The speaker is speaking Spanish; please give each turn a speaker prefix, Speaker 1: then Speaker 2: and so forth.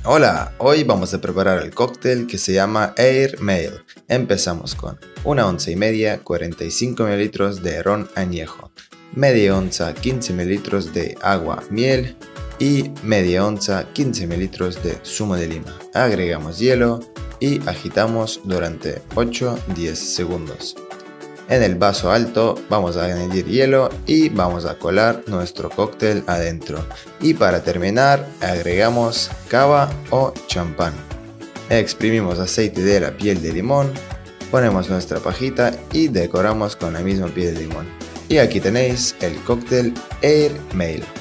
Speaker 1: Hola, hoy vamos a preparar el cóctel que se llama Air Mail. Empezamos con 1 onza y media, 45 ml de ron añejo, media onza, 15 ml de agua miel y media onza, 15 ml de zumo de lima. Agregamos hielo y agitamos durante 8-10 segundos. En el vaso alto vamos a añadir hielo y vamos a colar nuestro cóctel adentro. Y para terminar agregamos cava o champán. Exprimimos aceite de la piel de limón, ponemos nuestra pajita y decoramos con la misma piel de limón. Y aquí tenéis el cóctel Air Mail.